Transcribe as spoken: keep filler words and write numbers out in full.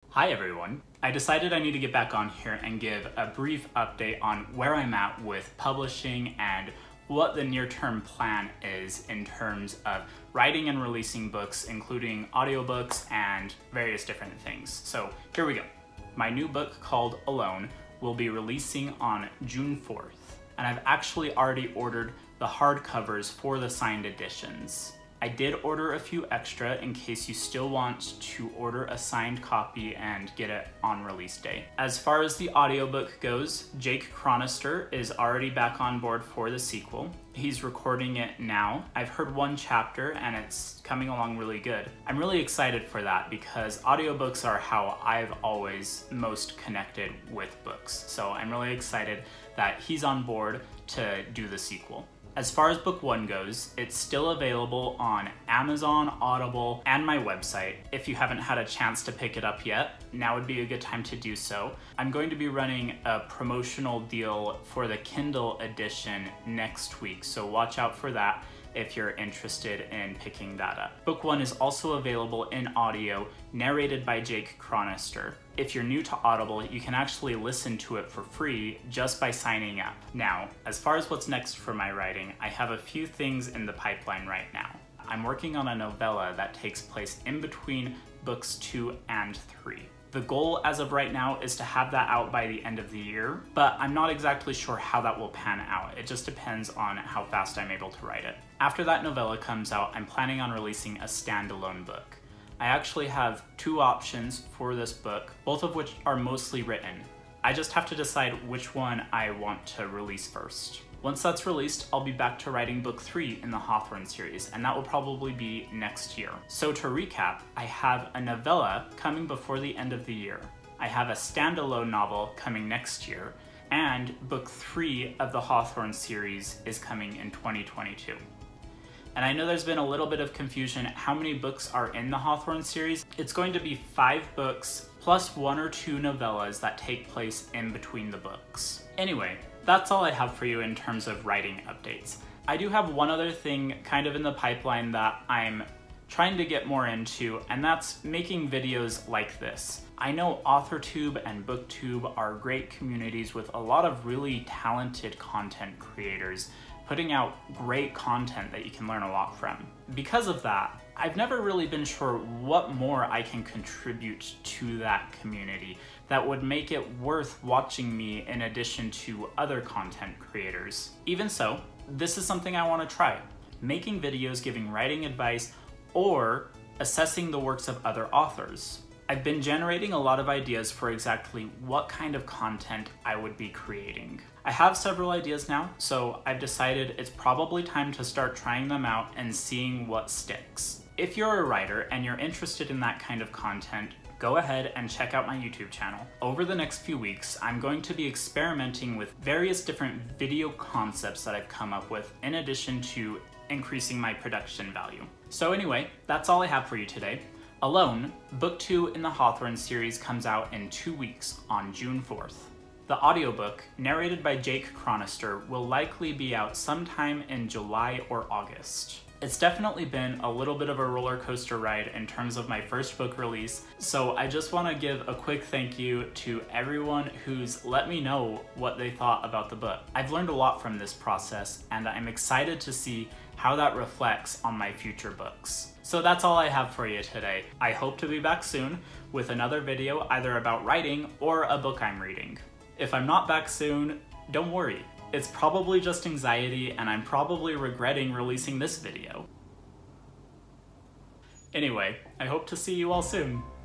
Hi everyone. I decided I need to get back on here and give a brief update on where I'm at with publishing and what the near-term plan is in terms of writing and releasing books, including audiobooks and various different things. So here we go. My new book called Alone will be releasing on June fourth, and I've actually already ordered the hardcovers for the signed editions. I did order a few extra in case you still want to order a signed copy and get it on release day. As far as the audiobook goes, Jake Chronister is already back on board for the sequel. He's recording it now. I've heard one chapter and it's coming along really good. I'm really excited for that because audiobooks are how I've always most connected with books. So I'm really excited that he's on board to do the sequel. As far as book one goes, it's still available on Amazon, Audible, and my website. If you haven't had a chance to pick it up yet, now would be a good time to do so. I'm going to be running a promotional deal for the Kindle edition next week, so watch out for that if you're interested in picking that up. Book one is also available in audio, narrated by Jake Chronister. If you're new to Audible, you can actually listen to it for free just by signing up. Now, as far as what's next for my writing, I have a few things in the pipeline right now. I'm working on a novella that takes place in between books two and three. The goal as of right now is to have that out by the end of the year, but I'm not exactly sure how that will pan out. It just depends on how fast I'm able to write it. After that novella comes out, I'm planning on releasing a standalone book. I actually have two options for this book, both of which are mostly written. I just have to decide which one I want to release first. Once that's released, I'll be back to writing book three in the Hawthorne series, and that will probably be next year. So to recap, I have a novella coming before the end of the year. I have a standalone novel coming next year, and book three of the Hawthorne series is coming in twenty twenty-two. And I know there's been a little bit of confusion how many books are in the Hawthorne series. It's going to be five books plus one or two novellas that take place in between the books. Anyway, that's all I have for you in terms of writing updates. I do have one other thing kind of in the pipeline that I'm trying to get more into, and that's making videos like this. I know AuthorTube and BookTube are great communities with a lot of really talented content creators putting out great content that you can learn a lot from. Because of that, I've never really been sure what more I can contribute to that community that would make it worth watching me in addition to other content creators. Even so, this is something I want to try. Making videos giving writing advice or assessing the works of other authors. I've been generating a lot of ideas for exactly what kind of content I would be creating. I have several ideas now, so I've decided it's probably time to start trying them out and seeing what sticks. If you're a writer and you're interested in that kind of content, go ahead and check out my YouTube channel. Over the next few weeks, I'm going to be experimenting with various different video concepts that I've come up with in addition to increasing my production value. So anyway, that's all I have for you today. Alone, book two in the Hawthorne series comes out in two weeks on June fourth. The audiobook, narrated by Jake Chronister, will likely be out sometime in July or August. It's definitely been a little bit of a roller coaster ride in terms of my first book release, so I just want to give a quick thank you to everyone who's let me know what they thought about the book. I've learned a lot from this process, and I'm excited to see how that reflects on my future books. So that's all I have for you today. I hope to be back soon with another video either about writing or a book I'm reading. If I'm not back soon, don't worry. It's probably just anxiety, and I'm probably regretting releasing this video. Anyway, I hope to see you all soon.